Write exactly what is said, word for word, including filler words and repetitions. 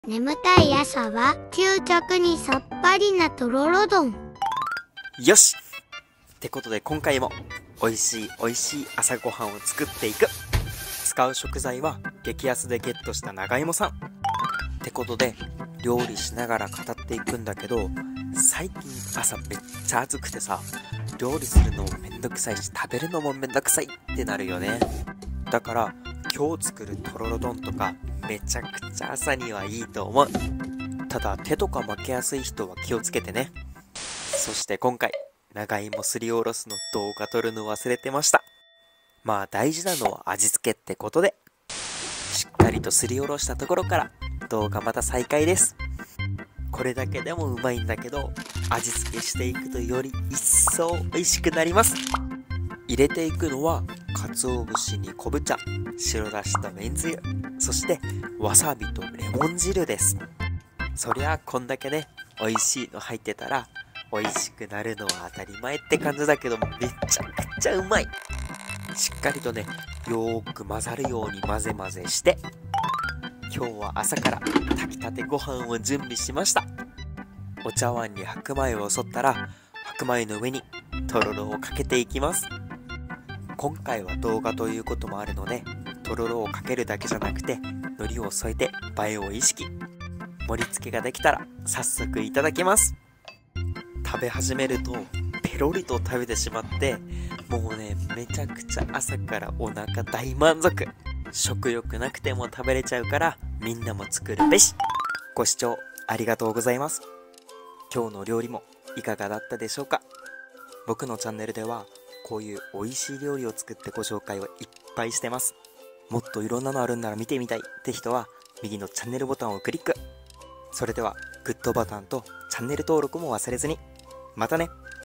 眠たい朝は究極にさっぱりなとろろ丼。 よしってことで今回も美味しい美味しい朝ごはんを作っていく。使う食材は激安でゲットした長芋さんってことで、料理しながら語っていくんだけど、最近朝めっちゃ暑くてさ、料理するのもめんどくさいし食べるのもめんどくさいってなるよね。だから今日作るとろろ丼とかめちゃくちゃ朝にはいいと思う。ただ手とか負けやすい人は気をつけてね。そして今回長芋すりおろすの動画撮るの忘れてました。まあ大事なのは味付けってことで、しっかりとすりおろしたところから動画また再開です。これだけでもうまいんだけど、味付けしていくとより一層美味しくなります。入れていくのは鰹節に昆布茶、白だしとめんつゆ、そしてわさびとレモン汁です。そりゃこんだけね美味しいの入ってたら美味しくなるのは当たり前って感じだけど、めちゃくちゃうまい。しっかりとねよーく混ざるように混ぜ混ぜして、今日は朝から炊きたてご飯を準備しました。お茶碗に白米をそったら、白米の上にとろろをかけていきます。今回は動画ということもあるので、とろろをかけるだけじゃなくて海苔を添えて映えを意識。盛り付けができたら早速いただきます。食べ始めるとペロリと食べてしまって、もうねめちゃくちゃ朝からお腹大満足。食欲なくても食べれちゃうから、みんなも作るべし。ご視聴ありがとうございます。今日の料理もいかがだったでしょうか。僕のチャンネルではこういう美味しい料理を作ってご紹介をいっぱいしてます。もっといろんなのあるんなら見てみたいって人は右のチャンネルボタンをクリック。それではグッドボタンとチャンネル登録も忘れずに。またね。